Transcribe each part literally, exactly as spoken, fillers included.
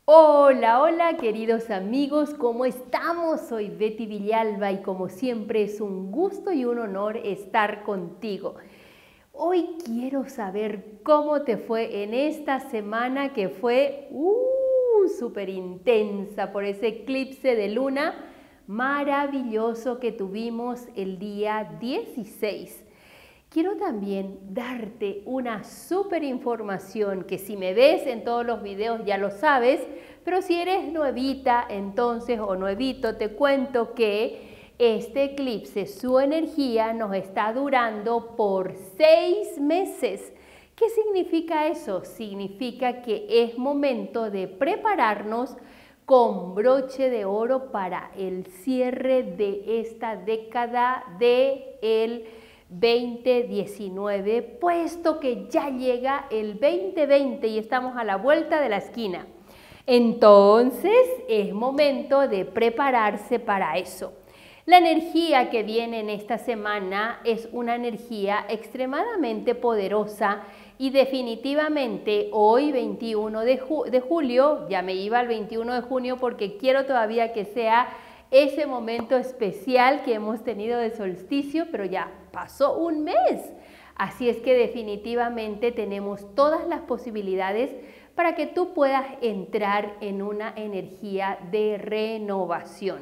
Hola, hola queridos amigos, ¿cómo estamos? Soy Betty Villalba y como siempre es un gusto y un honor estar contigo. Hoy quiero saber cómo te fue en esta semana que fue uh, súper intensa por ese eclipse de luna maravilloso que tuvimos el día dieciséis. Quiero también darte una súper información que si me ves en todos los videos ya lo sabes, pero si eres nuevita entonces o nuevito te cuento que este eclipse, su energía nos está durando por seis meses. ¿Qué significa eso? Significa que es momento de prepararnos con broche de oro para el cierre de esta década de el veinte diecinueve, puesto que ya llega el veinte veinte y estamos a la vuelta de la esquina. Entonces es momento de prepararse para eso. La energía que viene en esta semana es una energía extremadamente poderosa y definitivamente hoy veintiuno de julio, ya me iba al veintiuno de junio porque quiero todavía que sea ese momento especial que hemos tenido de solsticio, pero ya pasó un mes. Así es que definitivamente tenemos todas las posibilidades para que tú puedas entrar en una energía de renovación.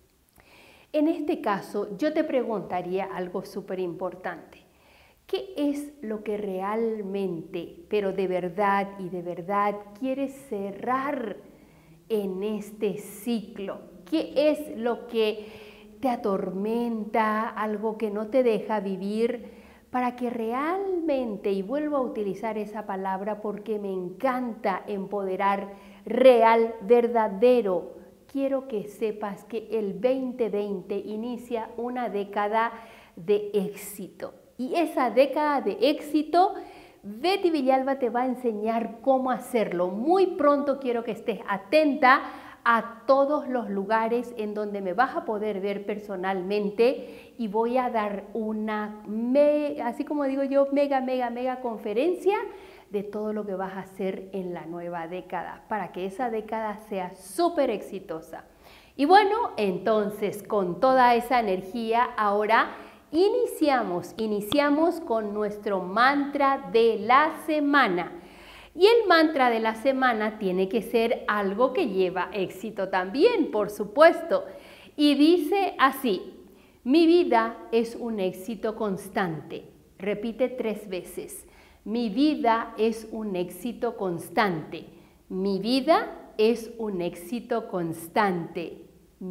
En este caso, yo te preguntaría algo súper importante. ¿Qué es lo que realmente, pero de verdad y de verdad quieres cerrar en este ciclo? ¿Qué es lo que te atormenta, algo que no te deja vivir, para que realmente, y vuelvo a utilizar esa palabra porque me encanta empoderar, real, verdadero? Quiero que sepas que el veinte veinte inicia una década de éxito. Y esa década de éxito, Betty Villalba te va a enseñar cómo hacerlo. Muy pronto quiero que estés atenta a todos los lugares en donde me vas a poder ver personalmente y voy a dar una, me, así como digo yo, mega, mega, mega conferencia de todo lo que vas a hacer en la nueva década para que esa década sea súper exitosa. Y bueno, entonces con toda esa energía ahora iniciamos, iniciamos con nuestro mantra de la semana. Y el mantra de la semana tiene que ser algo que lleva éxito también, por supuesto. Y dice así: mi vida es un éxito constante. Repite tres veces. Mi vida es un éxito constante. Mi vida es un éxito constante.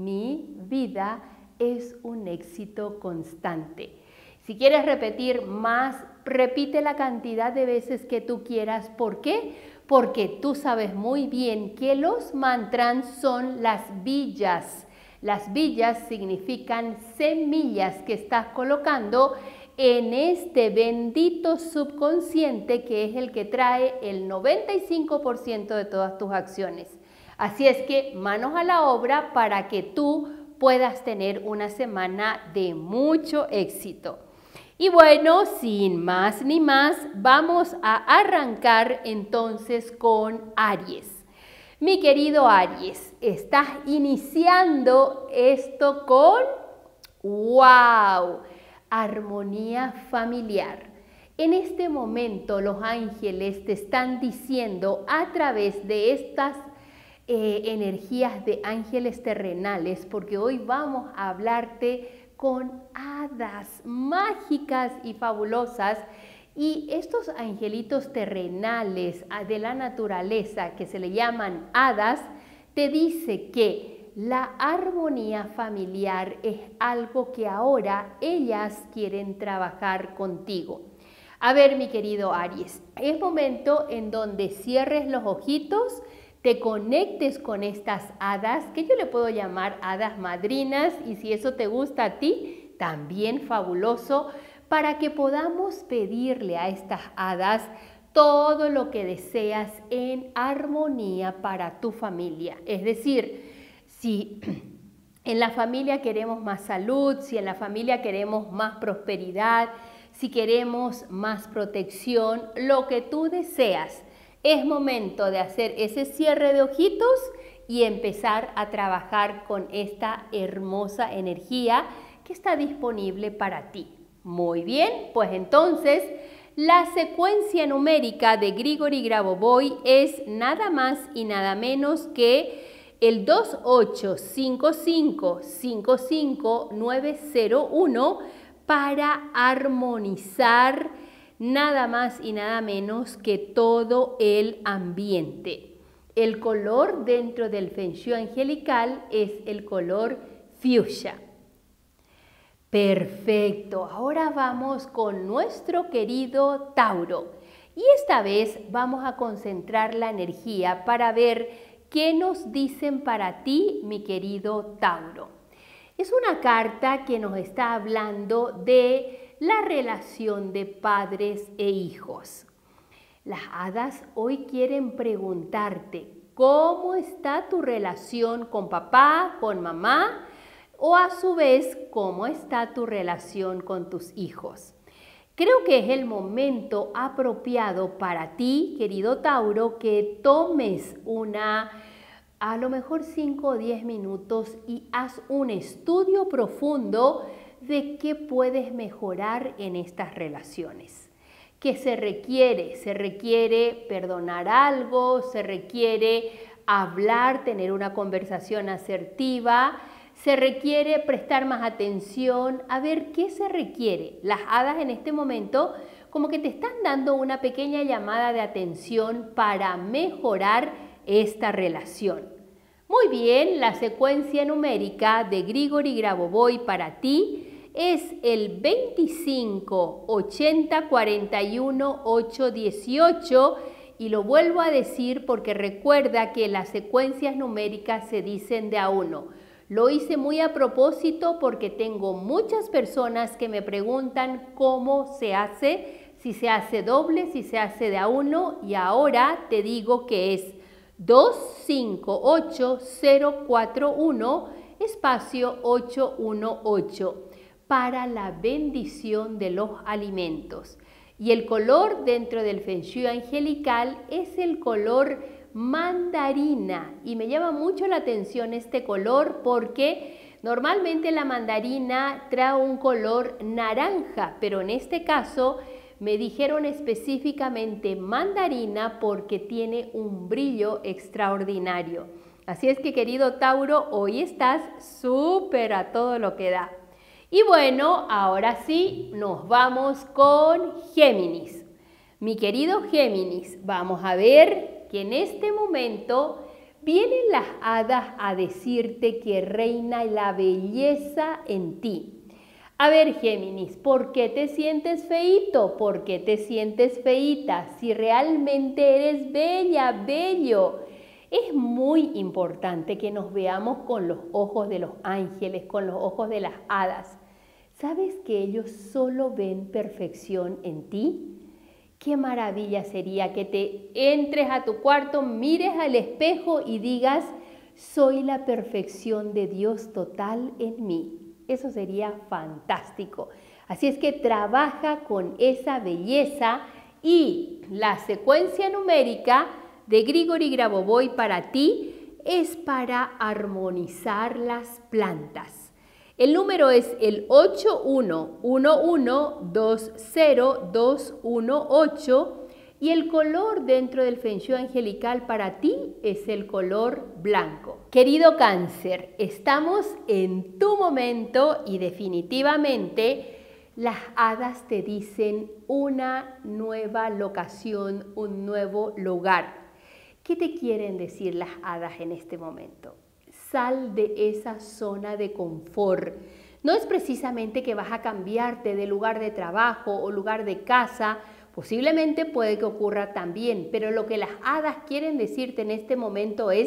Mi vida es un éxito constante. Si quieres repetir más, repite la cantidad de veces que tú quieras. ¿Por qué? Porque tú sabes muy bien que los mantras son las villas. Las villas significan semillas que estás colocando en este bendito subconsciente que es el que trae el noventa y cinco por ciento de todas tus acciones. Así es que manos a la obra para que tú puedas tener una semana de mucho éxito. Y bueno, sin más ni más, vamos a arrancar entonces con Aries. Mi querido Aries, estás iniciando esto con ¡wow! Armonía familiar. En este momento los ángeles te están diciendo a través de estas eh, energías de ángeles terrenales, porque hoy vamos a hablarte con hadas mágicas y fabulosas, y estos angelitos terrenales de la naturaleza que se le llaman hadas, te dice que la armonía familiar es algo que ahora ellas quieren trabajar contigo. A ver, mi querido Aries, es momento en donde cierres los ojitos, te conectes con estas hadas, que yo le puedo llamar hadas madrinas, y si eso te gusta a ti, también fabuloso, para que podamos pedirle a estas hadas todo lo que deseas en armonía para tu familia. Es decir, si en la familia queremos más salud, si en la familia queremos más prosperidad, si queremos más protección, lo que tú deseas, Es momento de hacer ese cierre de ojitos y empezar a trabajar con esta hermosa energía que está disponible para ti. Muy bien, pues entonces la secuencia numérica de Grigori Grabovoi es nada más y nada menos que el dos ocho cinco cinco cinco cinco nueve cero uno para armonizar nada más y nada menos que todo el ambiente. El color dentro del Feng Shui angelical es el color fuchsia. Perfecto, ahora vamos con nuestro querido Tauro. Y esta vez vamos a concentrar la energía para ver qué nos dicen para ti, mi querido Tauro. Es una carta que nos está hablando de la relación de padres e hijos. Las hadas hoy quieren preguntarte cómo está tu relación con papá, con mamá, o a su vez cómo está tu relación con tus hijos. Creo que es el momento apropiado para ti, querido Tauro, que tomes una, a lo mejor cinco o diez minutos y haz un estudio profundo de qué puedes mejorar en estas relaciones. ¿Qué se requiere? Se requiere perdonar algo, se requiere hablar, tener una conversación asertiva, se requiere prestar más atención, a ver qué se requiere. Las hadas en este momento como que te están dando una pequeña llamada de atención para mejorar esta relación. Muy bien, la secuencia numérica de Grigori Grabovoi para ti es el veinticinco, ochenta, cuarenta y uno, ocho, dieciocho y lo vuelvo a decir porque recuerda que las secuencias numéricas se dicen de a uno. Lo hice muy a propósito porque tengo muchas personas que me preguntan cómo se hace, si se hace doble, si se hace de a uno y ahora te digo que es dos cinco ocho cero cuatro uno espacio ocho uno ocho para la bendición de los alimentos. Y el color dentro del Feng Shui angelical es el color mandarina y me llama mucho la atención este color porque normalmente la mandarina trae un color naranja, pero en este caso me dijeron específicamente mandarina porque tiene un brillo extraordinario. Así es que, querido Tauro, hoy estás súper a todo lo que da. Y bueno, ahora sí, nos vamos con Géminis. Mi querido Géminis, vamos a ver que en este momento vienen las hadas a decirte que reina la belleza en ti. A ver, Géminis, ¿por qué te sientes feíto? ¿Por qué te sientes feíta? Si realmente eres bella, bello. Es muy importante que nos veamos con los ojos de los ángeles, con los ojos de las hadas. ¿Sabes que ellos solo ven perfección en ti? Qué maravilla sería que te entres a tu cuarto, mires al espejo y digas, soy la perfección de Dios total en mí. Eso sería fantástico. Así es que trabaja con esa belleza y la secuencia numérica de Grigori Grabovoi para ti es para armonizar las plantas. El número es el ocho uno uno uno dos cero dos uno ocho y el color dentro del Feng Shui angelical para ti es el color blanco. Querido Cáncer, estamos en tu momento y definitivamente las hadas te dicen una nueva locación, un nuevo lugar. ¿Qué te quieren decir las hadas en este momento? Sal de esa zona de confort. No es precisamente que vas a cambiarte de lugar de trabajo o lugar de casa, posiblemente puede que ocurra también, pero lo que las hadas quieren decirte en este momento es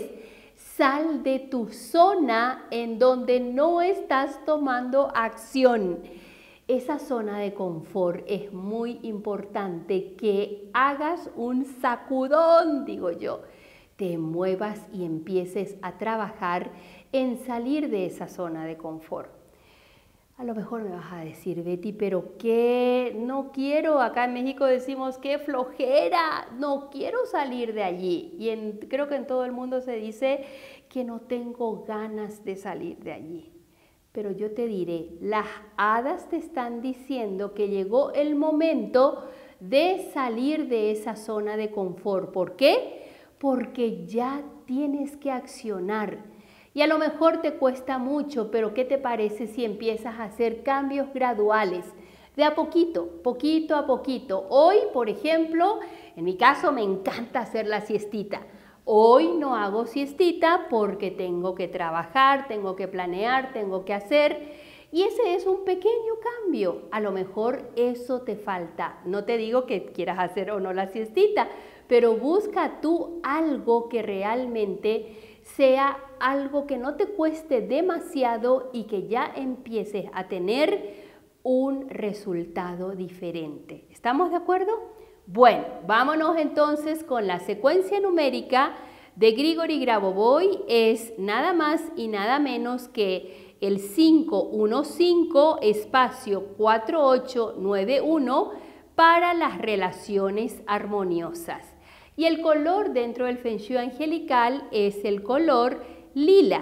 sal de tu zona en donde no estás tomando acción. Esa zona de confort es muy importante que hagas un sacudón, digo yo. Te muevas y empieces a trabajar en salir de esa zona de confort. A lo mejor me vas a decir, Betty, pero qué, no quiero, acá en México decimos qué flojera, no quiero salir de allí. Y en, creo que en todo el mundo se dice que no tengo ganas de salir de allí. Pero yo te diré, las hadas te están diciendo que llegó el momento de salir de esa zona de confort. ¿Por qué? Porque ya tienes que accionar. Y a lo mejor te cuesta mucho, pero ¿qué te parece si empiezas a hacer cambios graduales? De a poquito, poquito a poquito. Hoy, por ejemplo, en mi caso me encanta hacer la siestita. Hoy no hago siestita porque tengo que trabajar, tengo que planear, tengo que hacer. Y ese es un pequeño cambio. A lo mejor eso te falta. No te digo que quieras hacer o no la siestita, pero busca tú algo que realmente sea algo que no te cueste demasiado y que ya empieces a tener un resultado diferente. ¿Estamos de acuerdo? Bueno, vámonos entonces con la secuencia numérica de Grigori Grabovoi. Es nada más y nada menos que el cinco uno cinco espacio cuatro ocho nueve uno para las relaciones armoniosas. Y el color dentro del Feng Shui angelical es el color lila.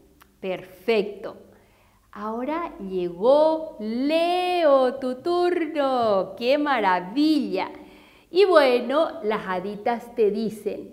Perfecto. Ahora llegó Leo, tu turno. ¡Qué maravilla! Y bueno, las haditas te dicen,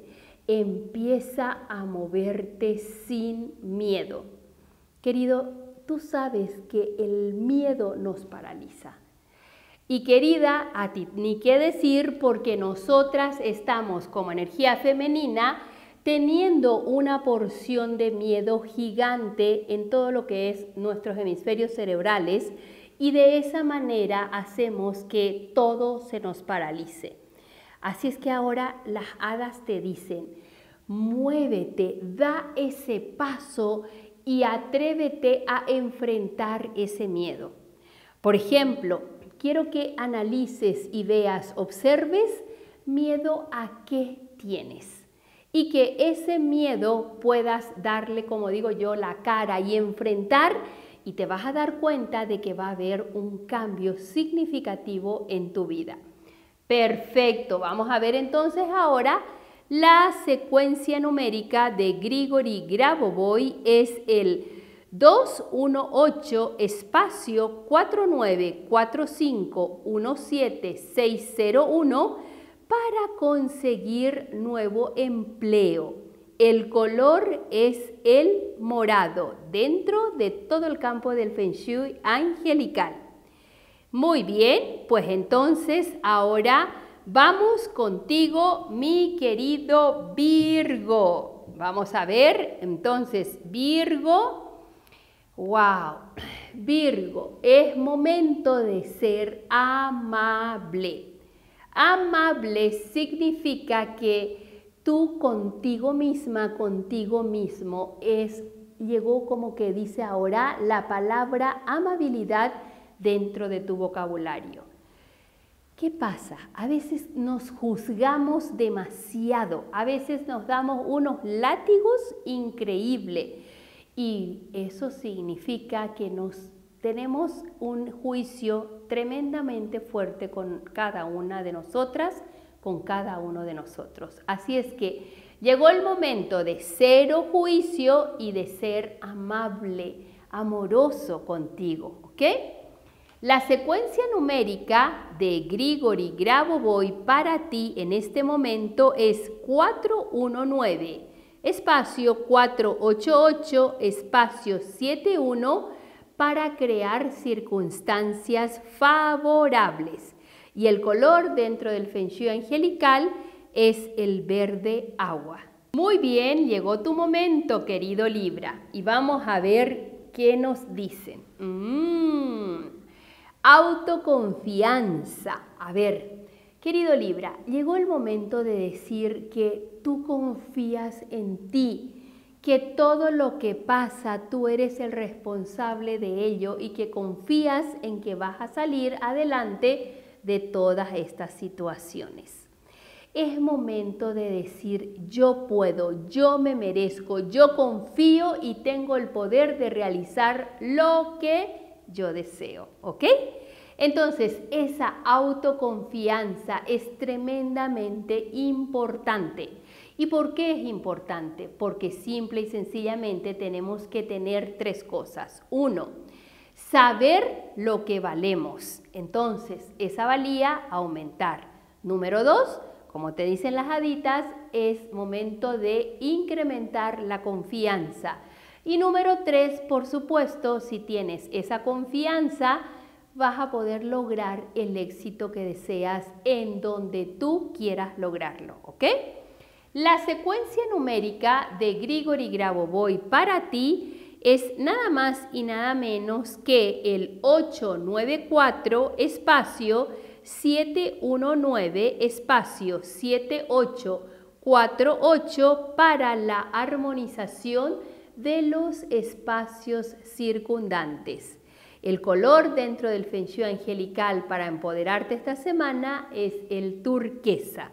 empieza a moverte sin miedo. Querido, tú sabes que el miedo nos paraliza. Y querida, a ti ni qué decir porque nosotras estamos como energía femenina teniendo una porción de miedo gigante en todo lo que es nuestros hemisferios cerebrales y de esa manera hacemos que todo se nos paralice. Así es que ahora las hadas te dicen, muévete, da ese paso y atrévete a enfrentar ese miedo. Por ejemplo, quiero que analices y veas, observes miedo a qué tienes y que ese miedo puedas darle, como digo yo, la cara y enfrentar y te vas a dar cuenta de que va a haber un cambio significativo en tu vida. Perfecto, vamos a ver entonces ahora la secuencia numérica de Grigori Grabovoi es el dos uno ocho espacio cuatro nueve cuatro cinco uno siete seis cero uno para conseguir nuevo empleo. El color es el morado dentro de todo el campo del Feng Shui angelical. Muy bien, pues entonces ahora vamos contigo, mi querido Virgo. Vamos a ver, entonces Virgo. ¡Wow! Virgo, es momento de ser amable. Amable significa que tú contigo misma, contigo mismo, es, llegó como que dice ahora la palabra amabilidad dentro de tu vocabulario. ¿Qué pasa? A veces nos juzgamos demasiado, a veces nos damos unos látigos increíbles. Y eso significa que nos tenemos un juicio tremendamente fuerte con cada una de nosotras, con cada uno de nosotros. Así es que llegó el momento de cero juicio y de ser amable, amoroso contigo, ¿ok? La secuencia numérica de Grigori Grabovoi para ti en este momento es cuatro uno nueve. Espacio cuatro ocho ocho, espacio siete uno para crear circunstancias favorables. Y el color dentro del Feng Shui angelical es el verde agua. Muy bien, llegó tu momento, querido Libra. Y vamos a ver qué nos dicen. Mm, autoconfianza. A ver, querido Libra, llegó el momento de decir que tú confías en ti, que todo lo que pasa tú eres el responsable de ello y que confías en que vas a salir adelante de todas estas situaciones. Es momento de decir yo puedo, yo me merezco, yo confío y tengo el poder de realizar lo que yo deseo, ¿ok? Entonces, esa autoconfianza es tremendamente importante. ¿Y por qué es importante? Porque simple y sencillamente tenemos que tener tres cosas. Uno, saber lo que valemos. Entonces, esa valía aumentar. Número dos, como te dicen las haditas, es momento de incrementar la confianza. Y número tres, por supuesto, si tienes esa confianza, vas a poder lograr el éxito que deseas en donde tú quieras lograrlo, ¿ok? La secuencia numérica de Grigori Grabovoi para ti es nada más y nada menos que el ocho nueve cuatro espacio siete uno nueve espacio siete ocho cuatro ocho para la armonización de los espacios circundantes. El color dentro del Feng Shui angelical para empoderarte esta semana es el turquesa.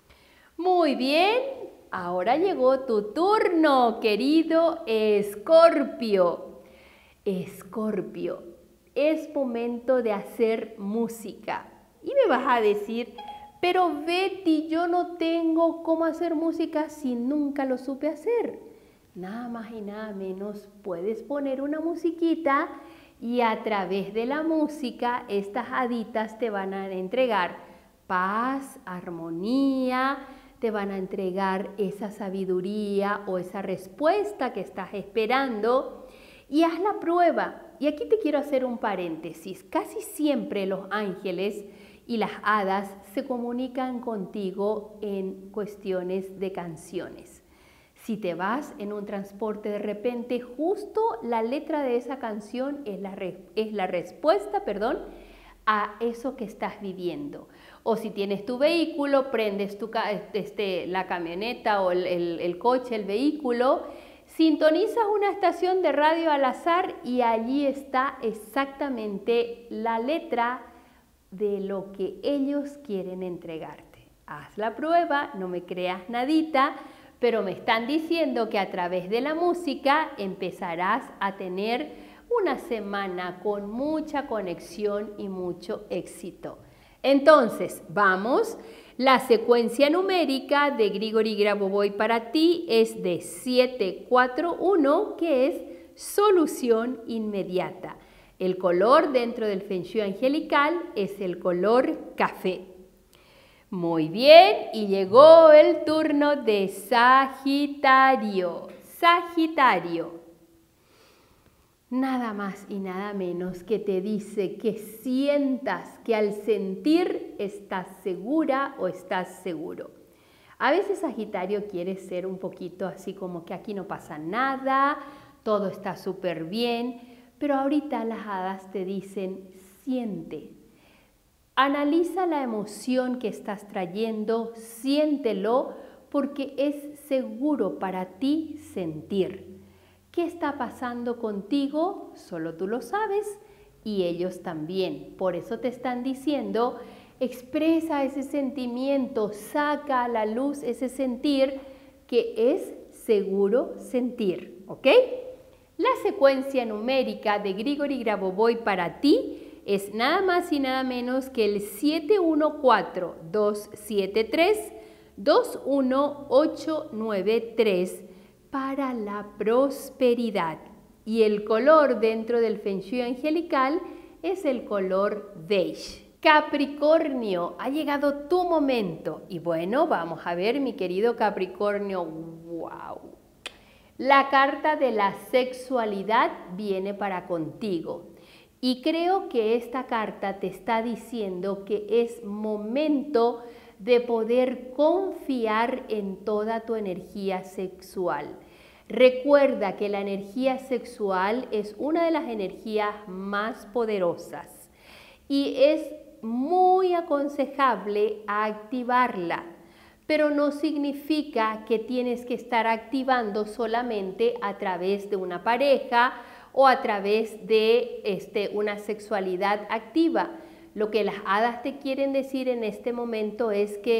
Muy bien, ahora llegó tu turno, querido Escorpio. Escorpio, es momento de hacer música. Y me vas a decir, pero Betty, yo no tengo cómo hacer música si nunca lo supe hacer. Nada más y nada menos puedes poner una musiquita y a través de la música estas haditas te van a entregar paz, armonía, te van a entregar esa sabiduría o esa respuesta que estás esperando y haz la prueba. Y aquí te quiero hacer un paréntesis. Casi siempre los ángeles y las hadas se comunican contigo en cuestiones de canciones. Si te vas en un transporte de repente, justo la letra de esa canción es la, re, es la respuesta, perdón, a eso que estás viviendo. O si tienes tu vehículo, prendes tu, este, la camioneta o el, el, el coche, el vehículo, sintonizas una estación de radio al azar y allí está exactamente la letra de lo que ellos quieren entregarte. Haz la prueba, no me creas nadita, pero me están diciendo que a través de la música empezarás a tener una semana con mucha conexión y mucho éxito. Entonces, vamos, la secuencia numérica de Grigori Grabovoi para ti es de siete cuatro uno, que es solución inmediata. El color dentro del Feng Shui angelical es el color café. Muy bien, y llegó el turno de Sagitario. Sagitario, nada más y nada menos que te dice que sientas que al sentir estás segura o estás seguro. A veces Sagitario quiere ser un poquito así como que aquí no pasa nada, todo está súper bien, pero ahorita las hadas te dicen, siente. Analiza la emoción que estás trayendo, siéntelo porque es seguro para ti sentir. ¿Qué está pasando contigo? Solo tú lo sabes y ellos también. Por eso te están diciendo, expresa ese sentimiento, saca a la luz ese sentir que es seguro sentir, ¿ok? La secuencia numérica de Grigori Grabovoi para ti es nada más y nada menos que el siete uno cuatro dos siete tres dos uno ocho nueve tres para la prosperidad. Y el color dentro del Feng Shui angelical es el color beige. Capricornio, ha llegado tu momento. Y bueno, vamos a ver, mi querido Capricornio, wow. La carta de la sexualidad viene para contigo. Y creo que esta carta te está diciendo que es momento de poder confiar en toda tu energía sexual. Recuerda que la energía sexual es una de las energías más poderosas y es muy aconsejable activarla, pero no significa que tienes que estar activando solamente a través de una pareja o a través de este, una sexualidad activa. Lo que las hadas te quieren decir en este momento es que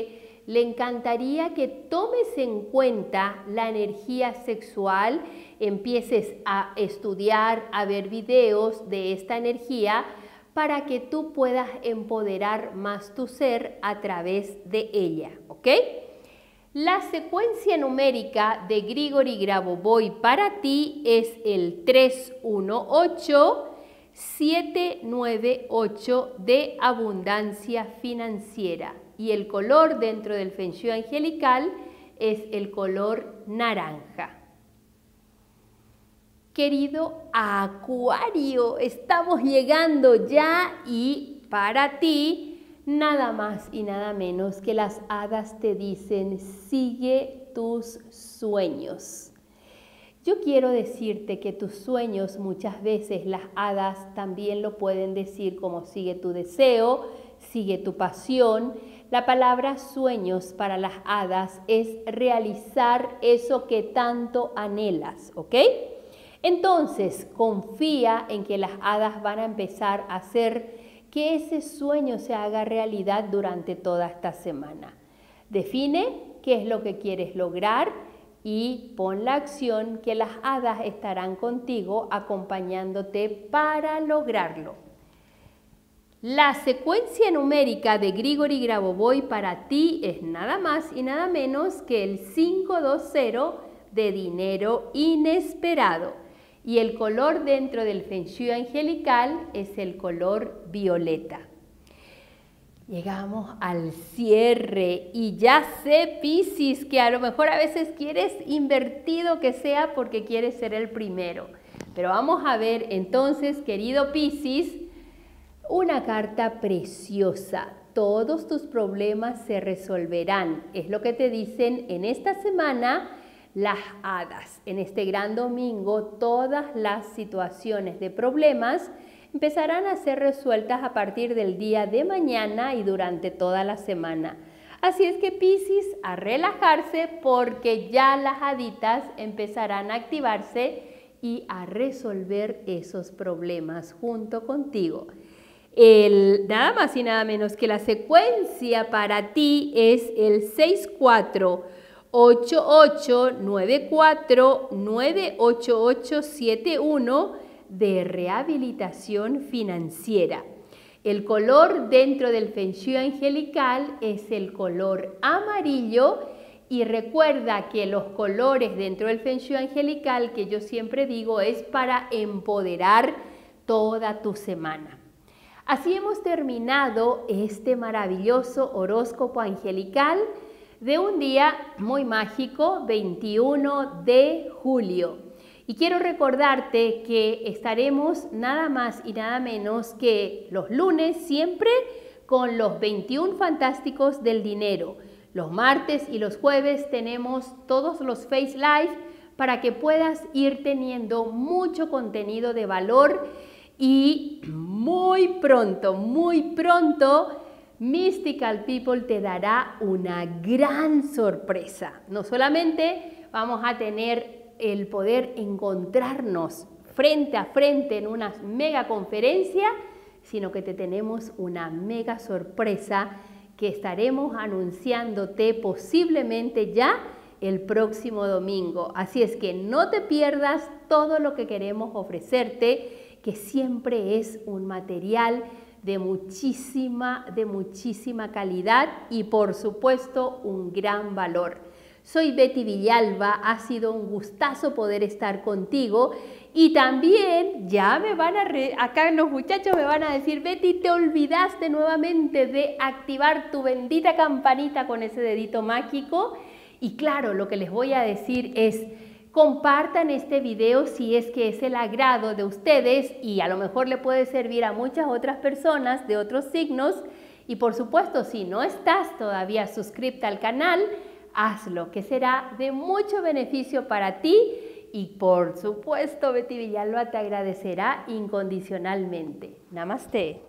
le encantaría que tomes en cuenta la energía sexual, empieces a estudiar, a ver videos de esta energía para que tú puedas empoderar más tu ser a través de ella, ¿ok? La secuencia numérica de Grigori Grabovoi para ti es el tres uno ocho siete nueve ocho de abundancia financiera y el color dentro del Feng Shui angelical es el color naranja. Querido Acuario, estamos llegando ya y para ti nada más y nada menos que las hadas te dicen sigue tus sueños. Yo quiero decirte que tus sueños muchas veces las hadas también lo pueden decir como sigue tu deseo, sigue tu pasión. La palabra sueños para las hadas es realizar eso que tanto anhelas, ¿ok? Entonces confía en que las hadas van a empezar a hacer que ese sueño se haga realidad durante toda esta semana. Define qué es lo que quieres lograr y pon la acción que las hadas estarán contigo acompañándote para lograrlo. La secuencia numérica de Grigori Grabovoi para ti es nada más y nada menos que el cinco dos cero de dinero inesperado. Y el color dentro del Feng Shui angelical es el color violeta. Llegamos al cierre y ya sé, Piscis, que a lo mejor a veces quieres invertido que sea porque quieres ser el primero. Pero vamos a ver entonces, querido Piscis, una carta preciosa. Todos tus problemas se resolverán. Es lo que te dicen en esta semana las hadas. En este gran domingo, todas las situaciones de problemas empezarán a ser resueltas a partir del día de mañana y durante toda la semana. Así es que Piscis, a relajarse porque ya las haditas empezarán a activarse y a resolver esos problemas junto contigo. El, nada más y nada menos que la secuencia para ti es el seis cuatro ocho ocho nueve cuatro nueve ocho ocho siete uno de rehabilitación financiera. El color dentro del Feng Shui angelical es el color amarillo y recuerda que los colores dentro del Feng Shui angelical que yo siempre digo es para empoderar toda tu semana. Así hemos terminado este maravilloso horóscopo angelical de un día muy mágico, veintiuno de julio. Y quiero recordarte que estaremos nada más y nada menos que los lunes siempre con los veintiún fantásticos del dinero. Los martes y los jueves tenemos todos los Face Live para que puedas ir teniendo mucho contenido de valor y muy pronto, muy pronto Mystical People te dará una gran sorpresa. No solamente vamos a tener el poder encontrarnos frente a frente en una mega conferencia, sino que te tenemos una mega sorpresa que estaremos anunciándote posiblemente ya el próximo domingo. Así es que no te pierdas todo lo que queremos ofrecerte, que siempre es un material de muchísima, de muchísima calidad y por supuesto un gran valor. Soy Betty Villalba, ha sido un gustazo poder estar contigo y también ya me van a, re acá los muchachos me van a decir, Betty, te olvidaste nuevamente de activar tu bendita campanita con ese dedito mágico. Y claro, lo que les voy a decir es, compartan este video si es que es el agrado de ustedes y a lo mejor le puede servir a muchas otras personas de otros signos. Y por supuesto, si no estás todavía suscrita al canal, hazlo, que será de mucho beneficio para ti y por supuesto Betty Villalba te agradecerá incondicionalmente. Namaste.